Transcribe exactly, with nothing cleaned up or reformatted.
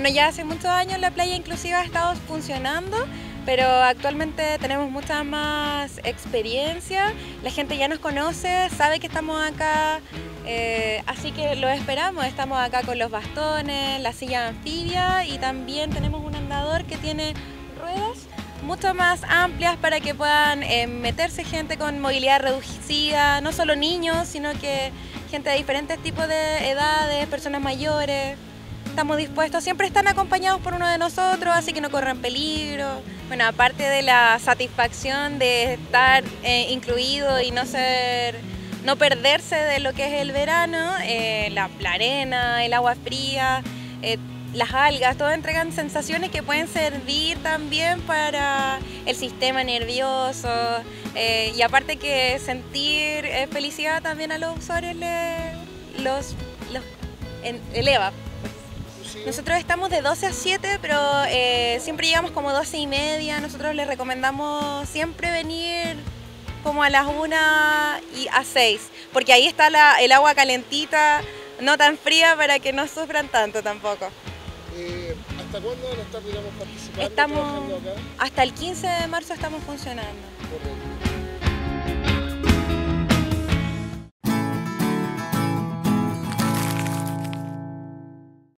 Bueno, ya hace muchos años la playa inclusiva ha estado funcionando, pero actualmente tenemos mucha más experiencia, la gente ya nos conoce, sabe que estamos acá, eh, así que lo esperamos. Estamos acá con los bastones, la silla anfibia y también tenemos un andador que tiene ruedas mucho más amplias para que puedan eh, meterse gente con movilidad reducida, no solo niños, sino que gente de diferentes tipos de edades, personas mayores. Estamos dispuestos, siempre están acompañados por uno de nosotros, así que no corren peligro. Bueno, aparte de la satisfacción de estar eh, incluido y no ser, no perderse de lo que es el verano, eh, la, la arena, el agua fría, eh, las algas, todo entregan sensaciones que pueden servir también para el sistema nervioso, eh, y aparte que sentir eh, felicidad también a los usuarios le, los, los en, eleva. Nosotros estamos de doce a siete, pero eh, siempre llegamos como doce y media. Nosotros les recomendamos siempre venir como a las una y a seis, porque ahí está la, el agua calentita, no tan fría para que no sufran tanto tampoco. Eh, ¿Hasta cuándo van a estar, digamos, participando, estamos, trabajando acá? Hasta el quince de marzo estamos funcionando. Correcto.